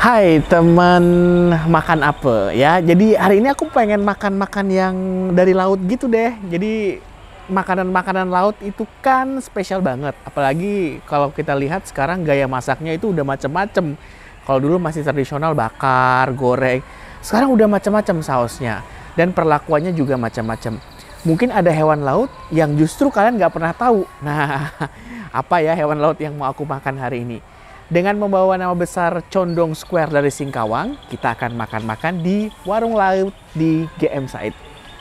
Hai teman makan apa ya. Jadi hari ini aku pengen makan-makan yang dari laut gitu deh. Jadi makanan-makanan laut itu kan spesial banget. Apalagi kalau kita lihat sekarang gaya masaknya itu udah macem-macem. Kalau dulu masih tradisional bakar, goreng. Sekarang udah macam-macam sausnya. Dan perlakuannya juga macam-macam. Mungkin ada hewan laut yang justru kalian nggak pernah tahu. Nah, apa ya hewan laut yang mau aku makan hari ini? Dengan membawa nama besar Condong Square dari Singkawang, kita akan makan-makan di warung laut di GM Said.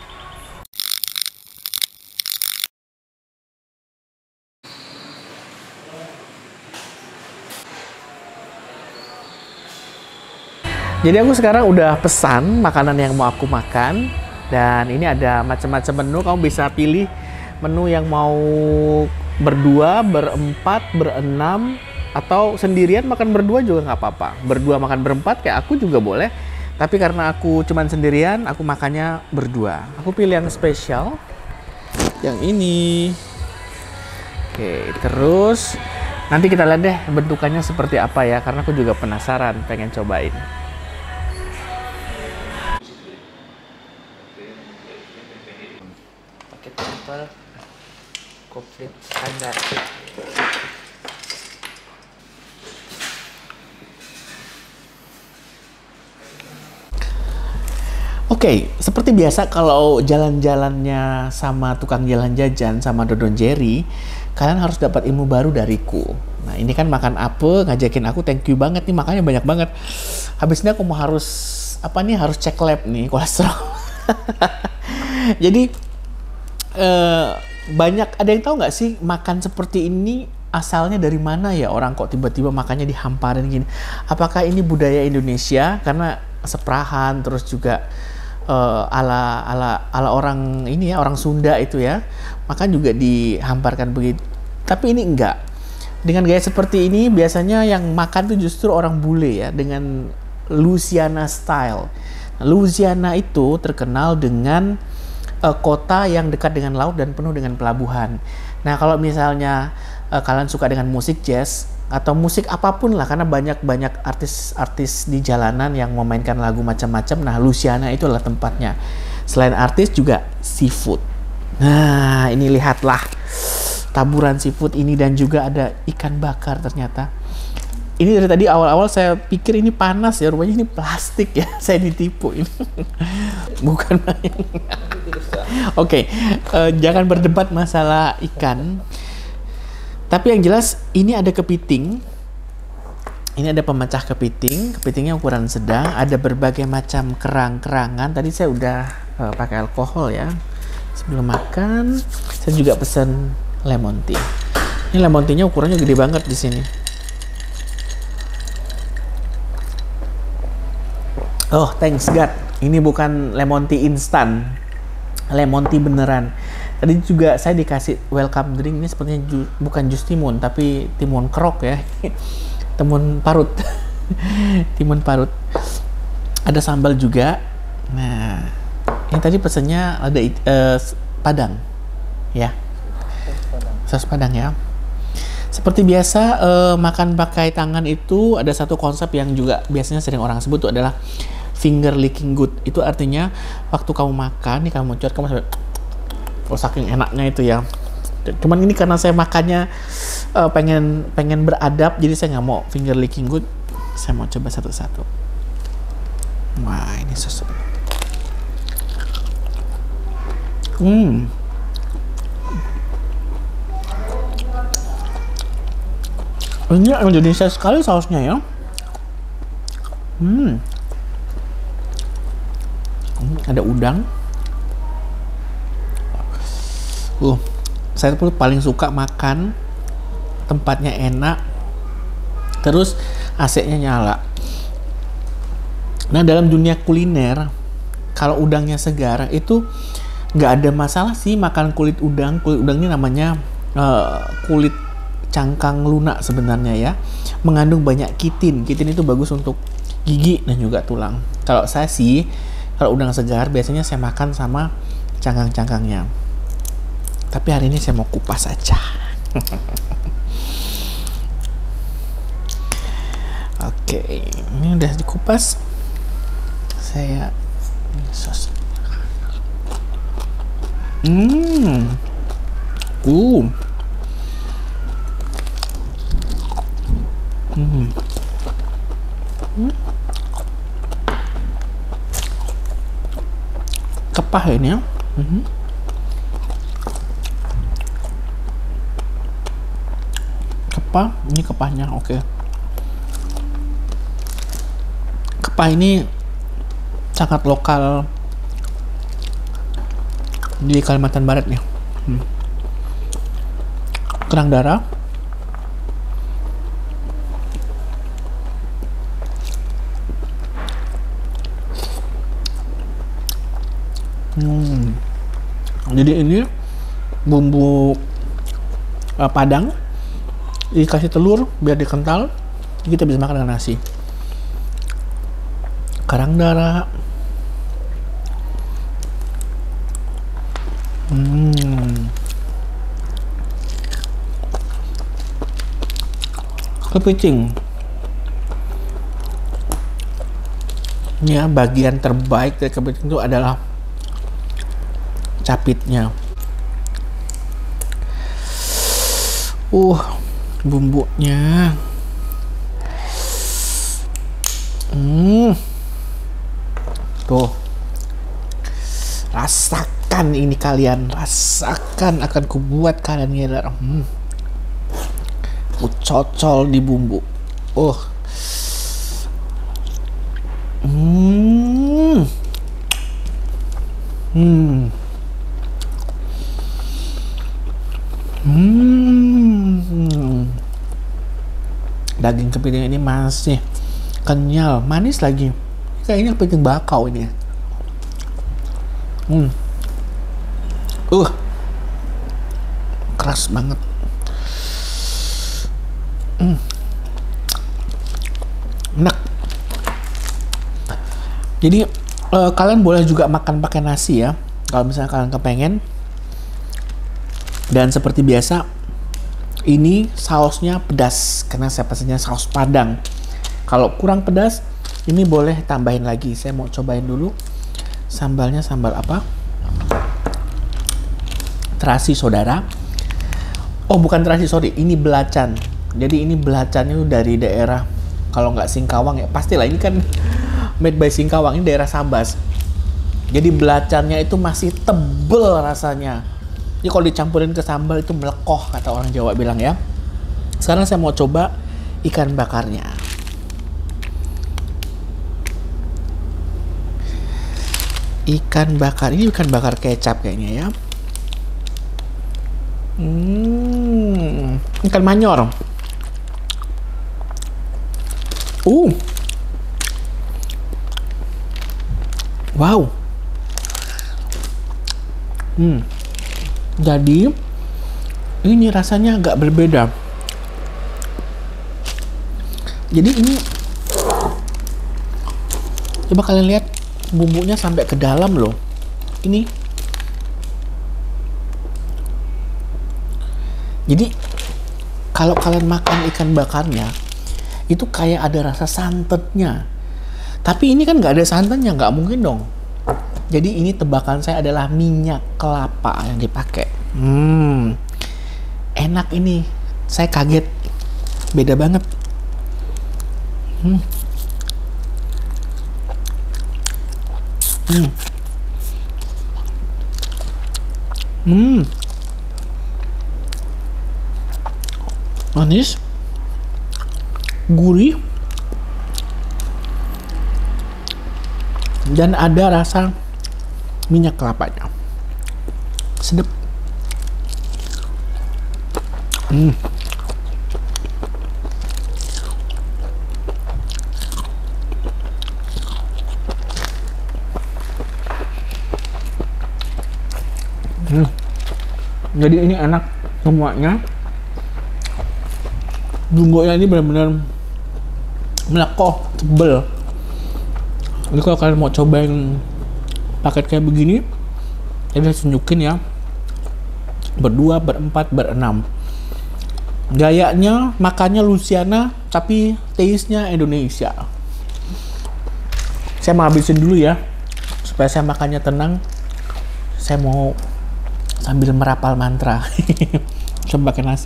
Jadi aku sekarang udah pesan makanan yang mau aku makan. Dan ini ada macam-macam menu, kamu bisa pilih menu yang mau berdua, berempat, berenam, atau sendirian makan berdua juga nggak apa-apa. Berdua makan berempat kayak aku juga boleh. Tapi karena aku cuman sendirian, aku makannya berdua. Aku pilih yang spesial. Yang ini. Oke, terus nanti kita lihat deh bentukannya seperti apa ya. Karena aku juga penasaran, pengen cobain. Pakai triple komplit standar. Oke, seperti biasa kalau jalan-jalannya sama tukang jalan jajan sama Dodon Jerry, kalian harus dapat ilmu baru dariku. Nah, ini kan makan apa, ngajakin aku, thank you banget nih, makanya banyak banget. Habis ini aku mau harus cek lab nih, kolesterol. Jadi banyak, ada yang tahu nggak sih makan seperti ini asalnya dari mana ya, orang kok tiba-tiba makannya dihamparin gini? Apakah ini budaya Indonesia karena seprahan, terus juga ala orang ini ya, orang Sunda itu ya, makan juga dihamparkan begitu. Tapi ini enggak. Dengan gaya seperti ini biasanya yang makan tuh justru orang bule ya, dengan Louisiana style. Louisiana itu terkenal dengan kota yang dekat dengan laut dan penuh dengan pelabuhan. Nah, kalau misalnya kalian suka dengan musik jazz atau musik apapun lah, karena banyak artis-artis di jalanan yang memainkan lagu macam-macam. Nah, Louisiana itu adalah tempatnya. Selain artis juga seafood. Nah, ini lihatlah taburan seafood ini, dan juga ada ikan bakar ternyata. Ini dari tadi awal-awal saya pikir ini panas ya, rupanya ini plastik ya. Saya ditipu ini. Bukan main. Oke, jangan berdebat masalah ikan. Tapi yang jelas ini ada kepiting. Ini ada pemecah kepiting. Kepitingnya ukuran sedang. Ada berbagai macam kerang-kerangan. Tadi saya udah pakai alkohol ya. Sebelum makan, saya juga pesan lemon tea. Ini lemon tea-nya ukurannya gede banget di sini. Oh, thanks God. Ini bukan lemon tea instan. Lemon tea beneran. Tadi juga saya dikasih welcome drink, ini sepertinya bukan jus timun, tapi timun kerok ya. Timun parut. Timun parut. Ada sambal juga. Nah, ini tadi pesannya ada padang. Ya. Saus padang ya. Seperti biasa, makan pakai tangan itu ada satu konsep yang juga biasanya sering orang sebut, itu adalah finger licking good. Itu artinya waktu kamu makan nih, kamu mencot, kamu sampai saking enaknya itu ya. Cuman ini karena saya makannya pengen beradab, jadi saya nggak mau finger licking good. Saya mau coba satu-satu. Wah, ini susu. Ini Indonesia sekali sausnya ya. Ada udang. Saya pun paling suka makan tempatnya enak, terus AC-nya nyala. Nah, dalam dunia kuliner, kalau udangnya segar itu nggak ada masalah sih makan kulit udang. Kulit udang ini namanya kulit cangkang lunak sebenarnya ya. Mengandung banyak kitin. Kitin itu bagus untuk gigi dan juga tulang. Kalau saya sih, kalau udang segar biasanya saya makan sama cangkang-cangkangnya. Tapi hari ini saya mau kupas aja. Oke. Oke, ini udah dikupas. Saya sos. Hmm. Uh. Hmm. Kepah ini ya. Kepah, ini kepahnya, oke. Kepah ini sangat lokal di Kalimantan Barat ya. Kerang darah. Jadi ini bumbu padang dikasih telur biar dikental, kita bisa makan dengan nasi. Kerang darah. Kepiting. Ya, bagian terbaik dari kepiting itu adalah capitnya. Bumbunya. Tuh. Rasakan ini kalian, rasakan, akan kubuat kalian ngiler. Cocol di bumbu. Daging kepiting ini masih kenyal, manis lagi. Kayaknya kepiting bakau ini. Keras banget. Enak. Jadi kalian boleh juga makan pakai nasi ya, kalau misalnya kalian kepengen. Dan seperti biasa, ini sausnya pedas karena saya pesannya saus Padang. Kalau kurang pedas, ini boleh tambahin lagi. Saya mau cobain dulu sambalnya. Sambal apa? Terasi saudara. Bukan terasi, sorry, ini belacan. Jadi ini belacannya dari daerah, kalau nggak Singkawang ya pastilah, ini kan made by Singkawang, ini daerah Sabas. Jadi belacannya itu masih tebel rasanya. Ini kalau dicampurin ke sambal itu melekoh, kata orang Jawa bilang ya. Sekarang saya mau coba ikan bakarnya. Ikan bakar, ini ikan bakar kecap kayaknya ya. Ikan manyor. Wow. Jadi ini rasanya agak berbeda. Jadi ini, coba kalian lihat bumbunya sampai ke dalam loh. Ini. Jadi kalau kalian makan ikan bakarnya itu kayak ada rasa santannya. Tapi ini kan nggak ada santannya, nggak mungkin dong. Jadi ini tebakan saya adalah minyak kelapa yang dipakai. Enak ini. Saya kaget. Beda banget. Manis. Gurih. Dan ada rasa minyak kelapanya. Sedap. Jadi ini enak semuanya. Bumbunya ini benar-benar melekoh, tebel. Jadi kalau kalian mau cobain paket kayak begini, saya bisa tunjukin ya. Berdua, berempat, berenam. Gayanya makannya Luciana, tapi taste-nya Indonesia. Saya mau habisin dulu ya, supaya saya makannya tenang. Saya mau sambil merapal mantra. Coba pakai nasi.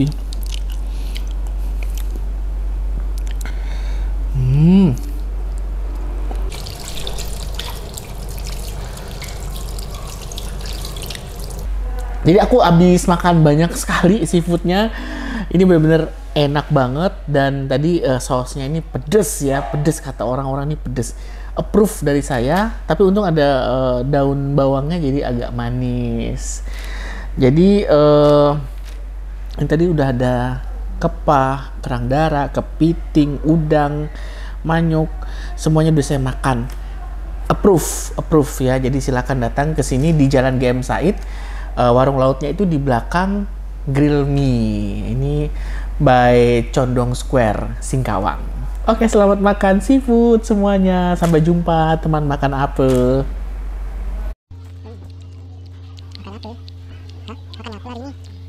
Jadi aku habis makan banyak sekali seafoodnya. Ini benar-benar enak banget, dan tadi sausnya ini pedes ya, pedes kata orang-orang ini pedes. Approve dari saya, tapi untung ada daun bawangnya jadi agak manis. Jadi ini tadi udah ada kepah, kerang darah, kepiting, udang, manyuk, semuanya udah saya makan. Approve ya. Jadi silakan datang ke sini di Jalan GM Said. Warung lautnya itu di belakang Grill Me. Ini by Condong Square, Singkawang. Oke, selamat makan seafood semuanya. Sampai jumpa teman makan apa. Makan apa? Hah? Makan apa hari ini?